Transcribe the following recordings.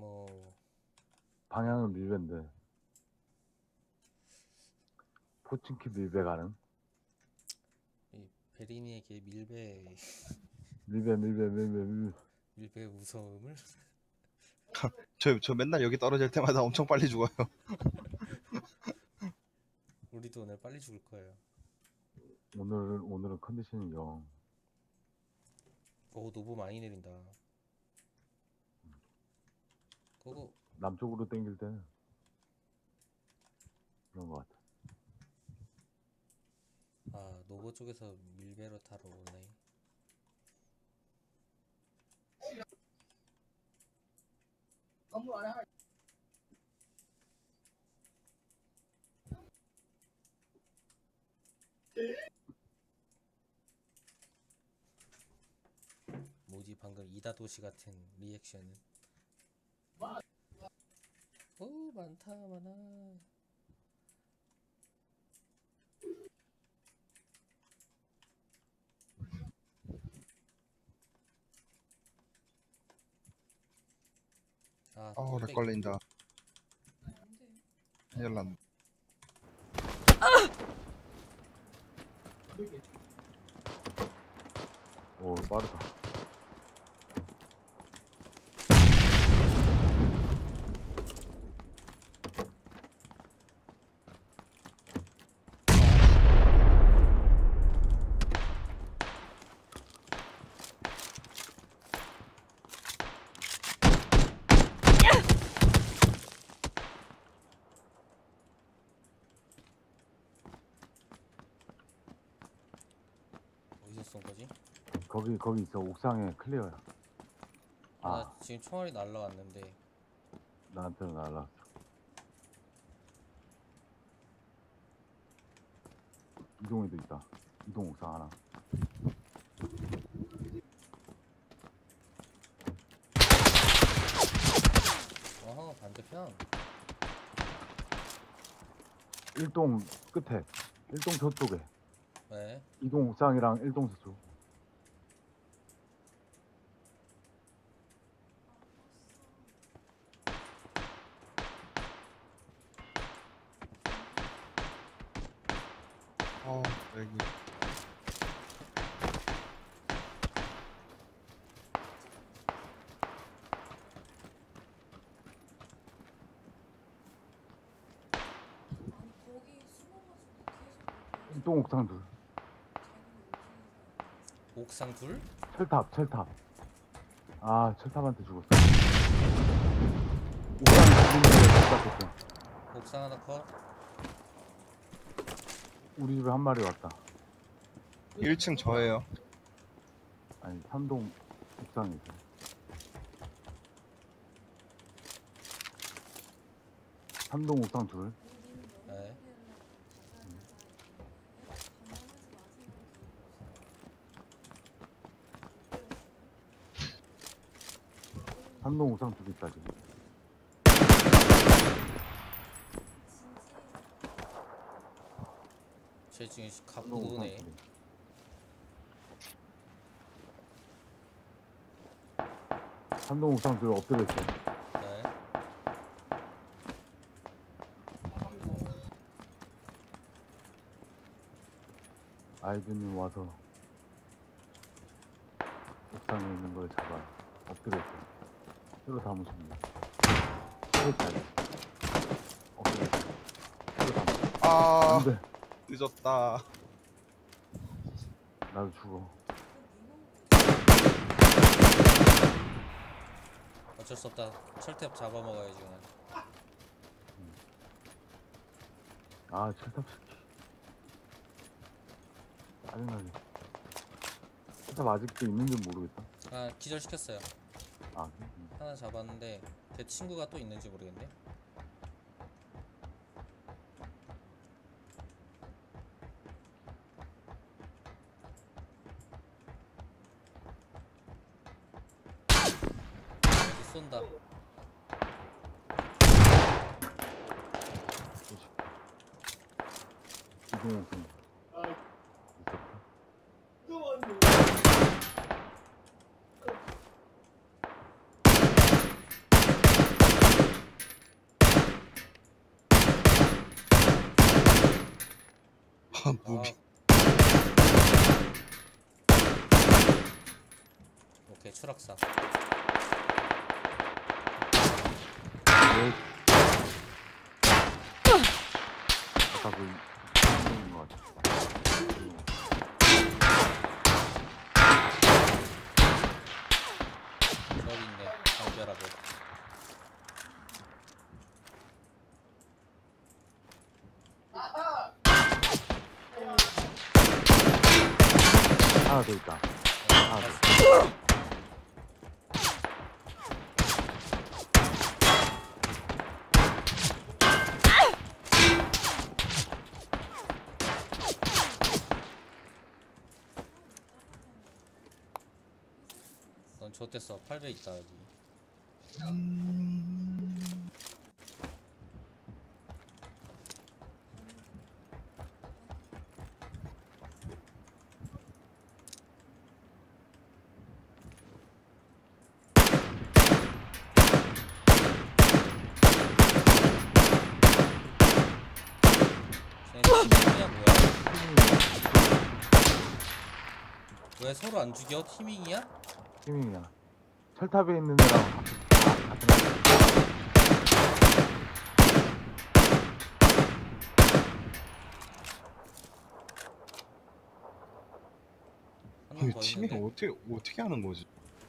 뭐 방향은 밀배인데 포칭키 밀배 가능? 이 베리니에게 밀배 밀배 무서움을 저 맨날 여기 떨어질 때마다 엄청 빨리 죽어요. 우리도 오늘 빨리 죽을 거예요. 오늘은 컨디션이 영. 오 노브 많이 내린다. 그거 남쪽으로 땡길 때는 그런 것 같아. 아 노브 쪽에서 밀배로 타러 오네. 뭐지 방금 이다도시 같은 리액션은. 오 많다 많아. 아 렉 뚝배기. 걸린다. 큰일 났네. 오 빠르다. 어디서 쏜 거지? 거기 있어. 옥상에 클리어야. 나 지금 총알이 날라왔는데. 나한테는 날라왔어. 이동에도 있다. 이동 옥상 하나. 어허 반대편. 1동 끝에. 1동 저쪽에. 네. 이동 옥상이랑 1동 저쪽. 여기. 이동 옥상 둘. 옥상 둘? 철탑. 아, 철탑한테 죽었어. 옥상에 죽었는데 옥상 하나 컷. 우리 집에 한 마리 왔다. 1층 저예요. 아니, 3동 옥상에 있어. 3동 옥상 둘. 네. 삼동 옥상 두 개 있다 지금. 쟤 지금 갖고 삼동 옥상 노네. 두 개. 삼동 옥상 둘 엎드려 있어. 네. 아이드님 와서 옥상에 있는 걸 잡아. 엎드려 있어. 뼈로 담으시면 돼. 뼈까지. 엎드려 있어. 뼈로 담아. 안 돼. 늦었다. 나도 죽어. 어쩔 수 없다. 철탑 잡아먹어야지 오늘. 아, 철탑 시키. 짜증나게. 철탑 아직도 있는지 모르겠다. 아 기절시켰어요. 아, 그래? 하나 잡았는데 걔 친구가 또 있는지 모르겠네. 어디 쏜다. 이동 옥상. 있었다. 있다. 왜? 아까 그 있는 것 같아. 저기 있네. 담벼락에. 하나 더 있다. 어, 하나 더. 봤어. 넌 좆됐어. 8배 있다 여기. 쟤네 티밍이야 뭐야? 왜 서로 안 죽여? 티밍이야? 티밍이야. 철탑에 있는 애랑 같은 애. 한 그 명 더 팀이 있는데. 어떻게 하는 거지?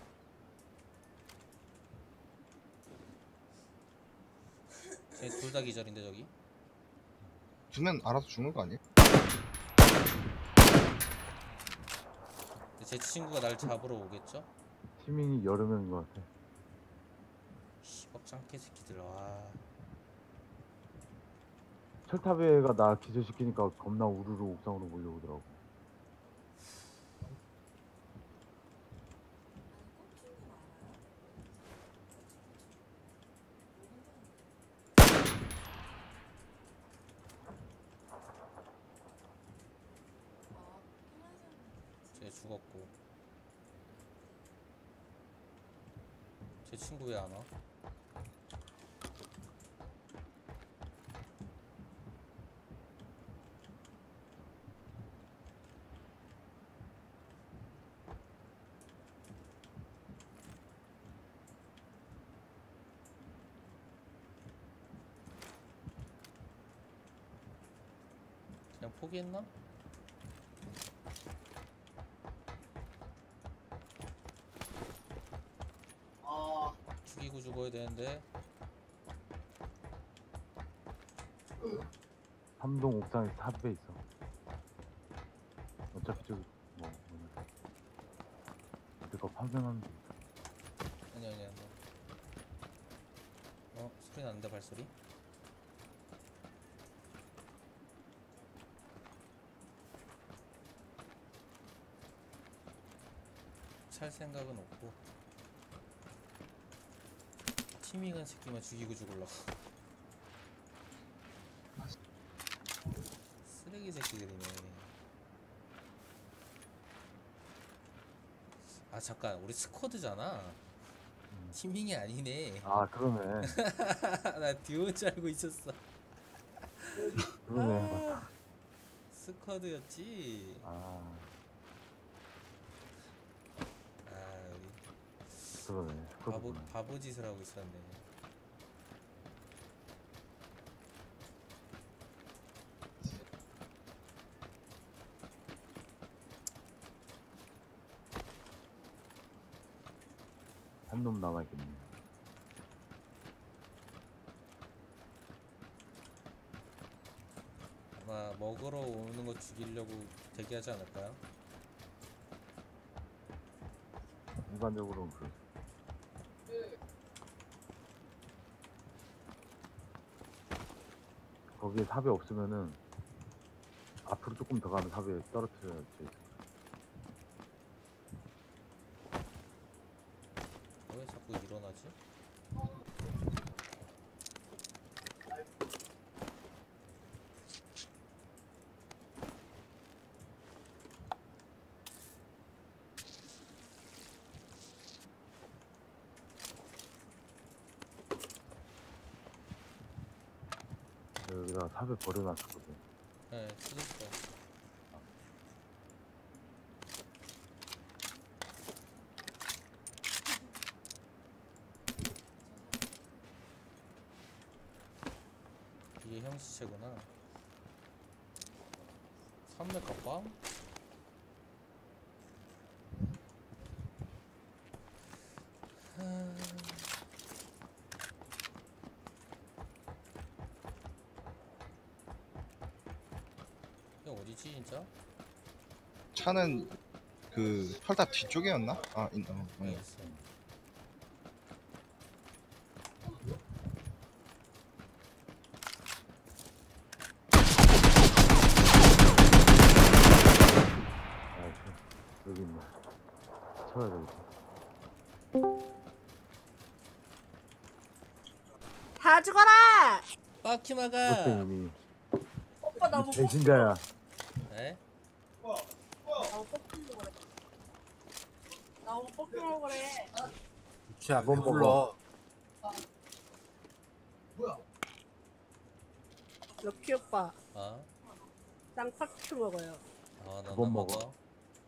쟤 둘 다 기절인데 저기. 두면 알아서 죽는 거 아니야? 제 친구가 날 잡으러 오겠죠? 티밍이 여러 명인 것 같아. 씨발 짱깨 새끼들. 와. 철탑에 애가 나 기절시키니까 겁나 우르르 옥상으로 몰려오더라고. 쟤 죽었고. 제 친구 왜 안 와? 그냥 포기했나? 죽이고 죽어야 되는데. 삼동 옥상에 탑에 있어. 어차피 저기 내가 파견하면 돼. 아니야. 소리 나는데 발소리? 찰 생각은 없고. 티밍은 새끼만 죽이고 죽을라고. 쓰레기 새끼들이네. 아 잠깐 우리 스쿼드잖아. 티밍이 아니네. 아 그러네. 나 듀오인 줄 알고 있었어. 그러네. 스쿼드였지. 아 우리 그러네. 스쿼드구나. 바보 짓을 하고 있었네. 한 놈 남아있겠네. 아마 먹으러 오는 거 죽이려고 대기하지 않을까요? 일반적으로는 그래. 거기에 삽이 없으면은 앞으로 조금 더 가면 삽에 떨어뜨려야 돼. 왜 자꾸 일어나지? 여기다가 삽을 버려놨었거든. 네, 쓰겠어. 형 시체구나. 산맥 가방? 형 어디지 진짜? 차는 그 털탑 뒤쪽이었나? 아, 여기 있어. 여기 있네. 차가 여기 있어. 다 죽어라! 빠키마가. 땡이니 오빠 나보고 배신자야. 에? 나보고 뽑히려고 그래. 나보고 뽑히려고 그래. 쟤안 이건 불러. 럭키 오빠 아? 쌍파큐 먹어요. 아, 너나 못 먹어. 먹어.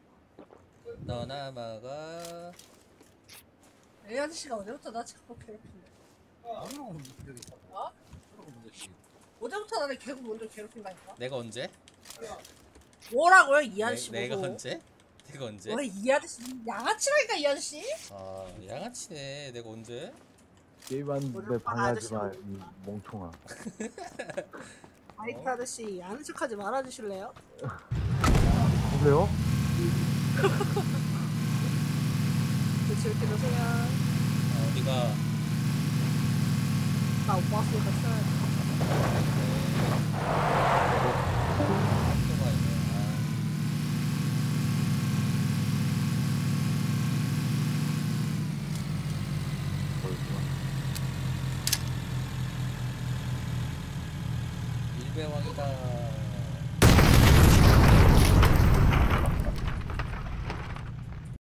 너나 먹어. 이 아저씨가 언제부터 나 자꾸 괴롭힌대? 그러고 문제지. 어? 그러고 문제지. 언제부터 나를 계속 먼저 괴롭힌다니까? 내가 언제? 뭐라고요 이 아저씨 내가 보고? 언제? 내가 언제? 이 아저씨 양아치라니까 이 아저씨? 아, 양아치네. 내가 언제? 게임하는데 오늘 방해하지 마, 아저씨. 이 멍청아. 아이트 아저씨 아는 척하지 말아주실래요? 그래요? 그치 이렇게 노세요. 어디가? 나 오빠 왔으니까 써야지. 또가 있네. 아, 일배왕이다.